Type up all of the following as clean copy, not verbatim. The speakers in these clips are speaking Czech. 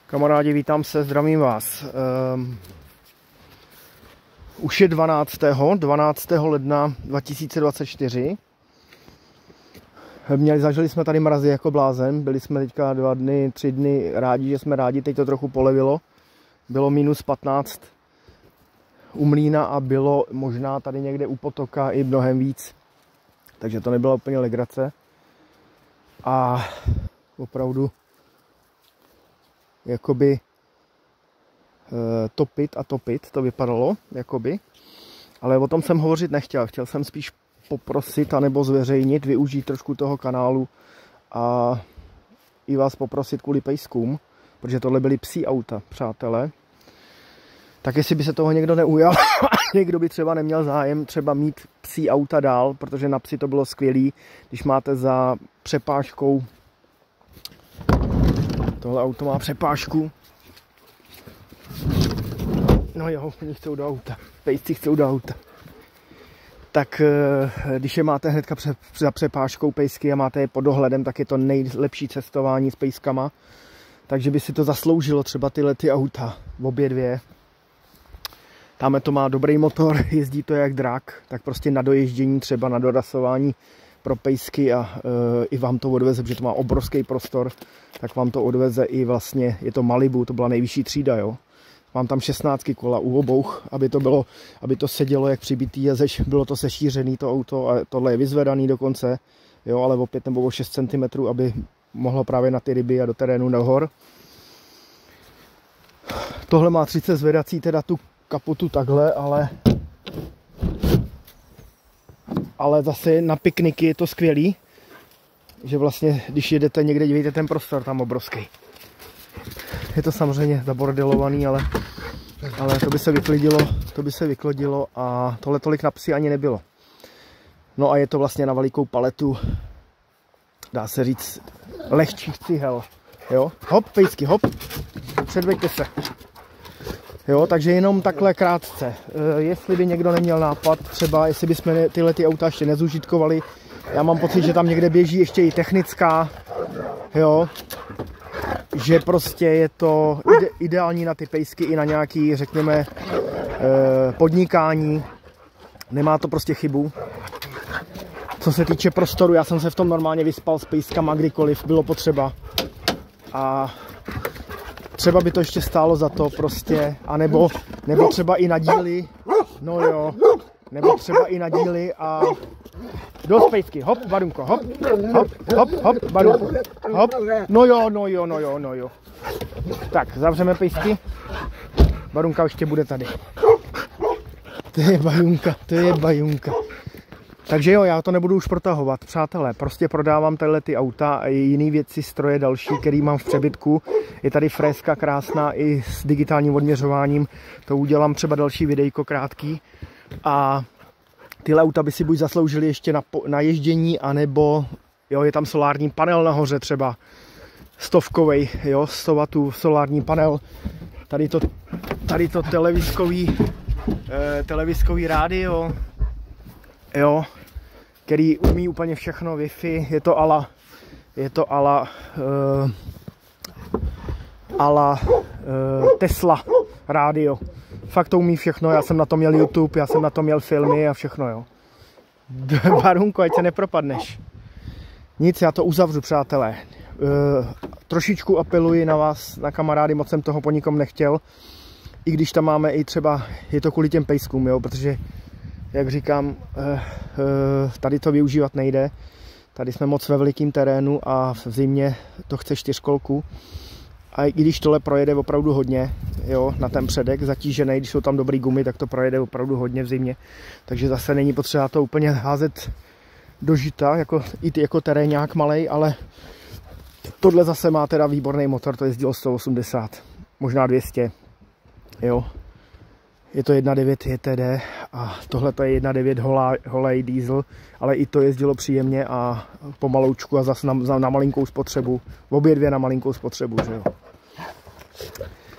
Kamarádi, vítám se, zdravím vás. Už je 12. ledna 2024. Zažili jsme tady mrazy jako blázen. Byli jsme teďka 2 dny, 3 dny rádi, že jsme rádi. Teď to trochu polevilo. Bylo -15 u mlýna a bylo možná tady někde u potoka i mnohem víc. Takže to nebyla úplně legrace. A opravdu jakoby topit to vypadalo, jakoby. Ale o tom jsem hovořit nechtěl. Chtěl jsem spíš poprosit anebo zveřejnit, využít trošku toho kanálu a i vás poprosit kvůli pejskům, protože tohle byly psí auta, přátelé. Tak jestli by se toho někdo neujal, někdo by třeba neměl zájem třeba mít psí auta dál, protože na psi to bylo skvělý, když máte za přepážkou. Tohle auto má přepážku. No jo, oni chcou do auta. Pejsci chcou do auta. Tak když je máte hnedka za přepážkou pejsky a máte je pod dohledem, tak je to nejlepší cestování s pejskama. Takže by si to zasloužilo třeba tyhle ty auta, obě dvě. Tamhle to má dobrý motor, jezdí to jak drak, tak prostě na doježdění, třeba na dorasování pro pejsky a i vám to odveze, protože to má obrovský prostor, tak vám to odveze i vlastně, je to Malibu, to byla nejvyšší třída, jo. Mám tam 16 kola u obou, aby to sedělo jak přibitý a bylo to sešířený to auto a tohle je vyzvedaný dokonce, jo, ale o 5 nebo o 6 cm, aby mohlo právě na ty ryby a do terénu nahor. Tohle má 30 zvedací, teda tu kapotu takhle, ale zase na pikniky je to skvělý, že vlastně, když jedete někde, dívejte ten prostor tam obrovský. Je to samozřejmě zabordelovaný, ale to by se vyklidilo a tohle tolik na psy ani nebylo. No a je to vlastně na velikou paletu, dá se říct, lehčích cihel. Jo, hop, pejsky, hop, předveďte se. Jo, takže jenom takhle krátce. Jestli by někdo neměl nápad, třeba jestli bychom tyhle ty auta ještě nezužitkovali, já mám pocit, že tam někde běží ještě i technická, jo, že prostě je to ideální na ty pejsky i na nějaký, řekněme, podnikání. Nemá to prostě chybu. Co se týče prostoru, já jsem se v tom normálně vyspal s pejskama kdykoliv bylo potřeba. A třeba by to ještě stálo za to prostě, anebo třeba i na díly, no jo, nebo třeba i na díly a dost pejsky, hop, Barunko, hop, hop, hop, hop, Barunko, hop, no jo. Tak, zavřeme pejsky, Barunka ještě bude tady. To je Bajunka. Takže jo, já to nebudu už protahovat, přátelé, prostě prodávám tyhle ty auta a jiné věci, stroje další, který mám v přebytku. Je tady fréska krásná i s digitálním odměřováním, to udělám třeba další videjko krátký. A tyhle auta by si buď zasloužili ještě na ježdění, anebo jo, je tam solární panel nahoře třeba, 100kovej, jo, 100 W solární panel. Tady to televizkový rádio, jo, který umí úplně všechno, Wi-Fi, je to ala Tesla rádio. Fakt to umí všechno, já jsem na to měl YouTube, já jsem na to měl filmy a všechno, jo. Barunko, ať se nepropadneš. Nic, já to uzavřu, přátelé. Trošičku apeluji na vás, na kamarády, moc jsem toho po nikom nechtěl. I když tam máme i třeba, je to kvůli těm pejskům, jo, protože jak říkám, tady to využívat nejde. Tady jsme moc ve velikém terénu a v zimě to chce 4kolku. A i když tohle projede opravdu hodně, jo, na ten předek zatížený, když jsou tam dobrý gumy, tak to projede opravdu hodně v zimě. Takže zase není potřeba to úplně házet do žita, jako terénňák malej, ale tohle zase má teda výborný motor, to jezdilo 180, možná 200, jo. Je to 1.9 JTD a tohle to je 1.9 holej diesel, ale i to jezdilo příjemně a pomaloučku a zase na malinkou spotřebu. Obě dvě na malinkou spotřebu, že jo.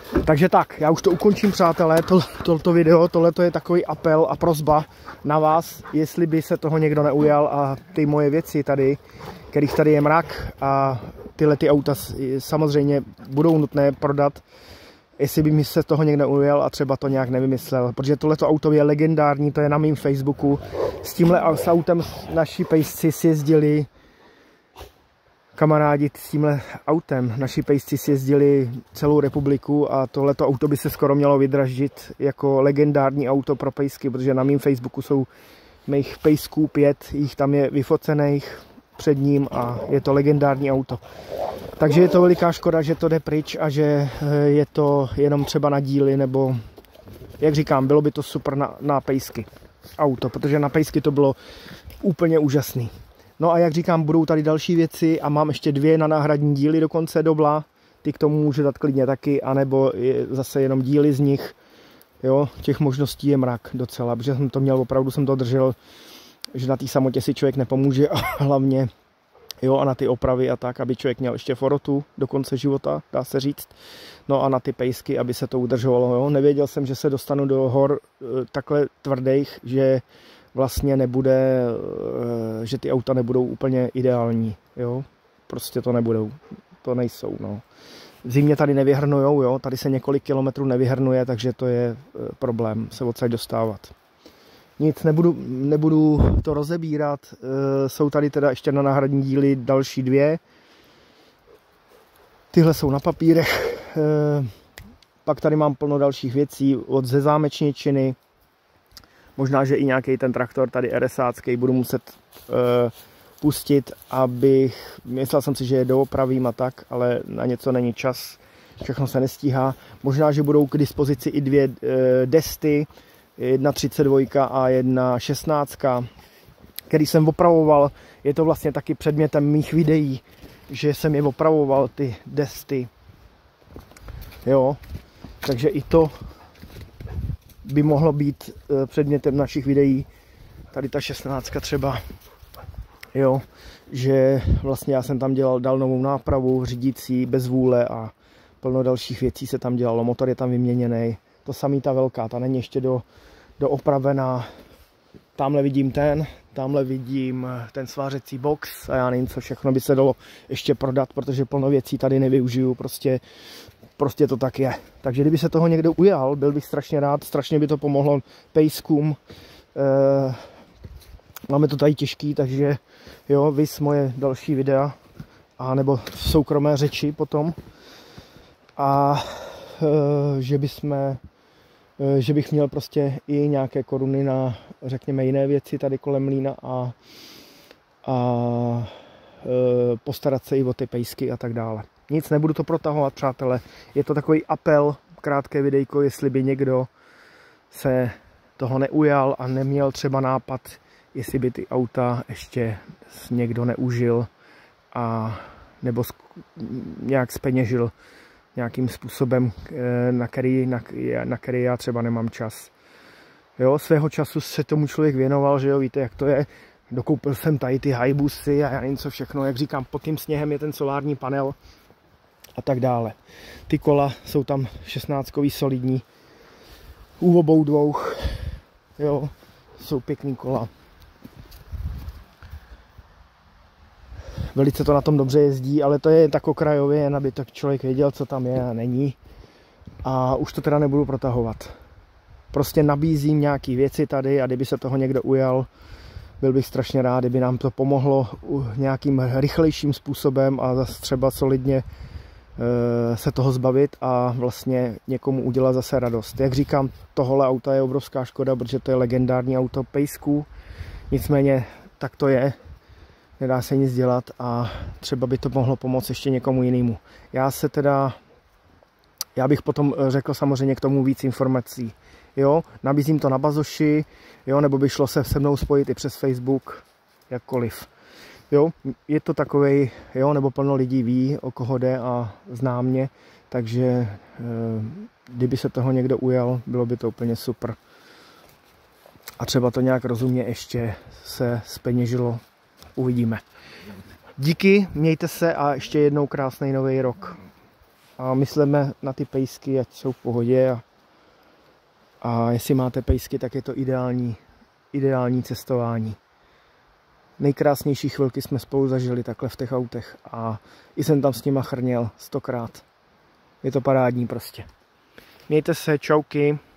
Takže tak, já už to ukončím, přátelé, tohleto video, tohleto je takový apel a prosba na vás, jestli by se toho někdo neujal a ty moje věci tady, kterých tady je mrak a tyhle ty auta samozřejmě budou nutné prodat, jestli by mi se toho někdo ujel a třeba to nějak nevymyslel, protože tohleto auto je legendární, to je na mém Facebooku, s tímhle autem naši pejsci si jezdili, kamarádi, s tímhle autem naši pejsci si jezdili celou republiku a tohleto auto by se skoro mělo vydražit jako legendární auto pro pejsky, protože na mém Facebooku jsou mých pejsků 5, jich tam je vyfocených před ním a je to legendární auto. Takže je to veliká škoda, že to jde pryč a že je to jenom třeba na díly, nebo jak říkám, bylo by to super na pejsky auto, protože na pejsky to bylo úplně úžasný. No a jak říkám, budou tady další věci a mám ještě 2 na náhradní díly do konce dobla. Ty k tomu můžu dát klidně taky, anebo zase jenom díly z nich. Jo, těch možností je mrak docela, protože jsem to měl, opravdu jsem to držel, že na té samotě si člověk nepomůže a hlavně jo, a na ty opravy a tak, aby člověk měl ještě forotu do konce života, dá se říct. No a na ty pejsky, aby se to udržovalo. Jo. Nevěděl jsem, že se dostanu do hor takhle tvrdých, že vlastně nebude, že ty auta nebudou úplně ideální, jo, prostě to nebudou, to nejsou, no. V zimě tady nevyhrnujou, jo, tady se několik kilometrů nevyhrnuje, takže to je problém se odsaď dostávat. Nic, nebudu to rozebírat, jsou tady teda ještě na náhradní díly další 2, tyhle jsou na papírech, pak tady mám plno dalších věcí od ze zámečničiny. Možná, že i nějaký ten traktor tady RSácký budu muset pustit, abych, myslel jsem si, že je doopravím a tak, ale na něco není čas, všechno se nestíhá. Možná, že budou k dispozici i 2 desty, jedna 32 a jedna 16, který jsem opravoval. Je to vlastně taky předmětem mých videí, že jsem je opravoval, ty desty. Jo, takže i to by mohlo být předmětem našich videí, tady ta 16 třeba, jo, že vlastně já jsem tam dal novou nápravu, řídící, bez vůle a plno dalších věcí se tam dělalo, motor je tam vyměněný, to samý ta velká, ta není ještě doopravená, tamhle vidím tamhle vidím ten svářecí box a já nevím, co všechno by se dalo ještě prodat, protože plno věcí tady nevyužiju, prostě to tak je. Takže kdyby se toho někdo ujal, byl bych strašně rád, strašně by to pomohlo pejskům. Máme to tady těžký, takže jo, vys moje další videa, a nebo soukromé řeči potom. A že bych měl prostě i nějaké koruny na, řekněme, jiné věci tady kolem mlýna a postarat se i o ty pejsky a tak dále. Nic, nebudu to protahovat, přátelé. Je to takový apel, krátké videjko, jestli by někdo se toho neujal a neměl třeba nápad, jestli by ty auta ještě někdo neužil a nebo nějak zpeněžil nějakým způsobem, na který já třeba nemám čas. Jo, svého času se tomu člověk věnoval, že jo, víte, jak to je. Dokoupil jsem tady ty Hayabusy a já nevím co všechno, jak říkám, pod tím sněhem je ten solární panel a tak dále. Ty kola jsou tam 16kový solidní, u obou 2, jo, jsou pěkný kola. Velice to na tom dobře jezdí, ale to je tak okrajově, jen aby tak člověk věděl, co tam je a není. A už to teda nebudu protahovat. Prostě nabízím nějaké věci tady a kdyby se toho někdo ujal, byl bych strašně rád, kdyby nám to pomohlo nějakým rychlejším způsobem a zase třeba solidně se toho zbavit a vlastně někomu udělat zase radost. Jak říkám, tohle auto je obrovská škoda, protože to je legendární auto pejsků. Nicméně tak to je, nedá se nic dělat a třeba by to mohlo pomoct ještě někomu jinému. Já bych potom řekl samozřejmě k tomu víc informací. Jo, nabízím to na Bazoši, jo, nebo by šlo se mnou spojit i přes Facebook, jakkoliv. Jo, je to takovej, jo, nebo plno lidí ví, o koho jde a zná mě, takže kdyby se toho někdo ujal, bylo by to úplně super. A třeba to nějak rozumně ještě se zpeněžilo, uvidíme. Díky, mějte se a ještě jednou krásný nový rok. a myslíme na ty pejsky, ať jsou v pohodě a jestli máte pejsky, tak je to ideální cestování. Nejkrásnější chvilky jsme spolu zažili takhle v těch autech a i jsem tam s nima chrněl 100krát. Je to parádní prostě. Mějte se, čauky.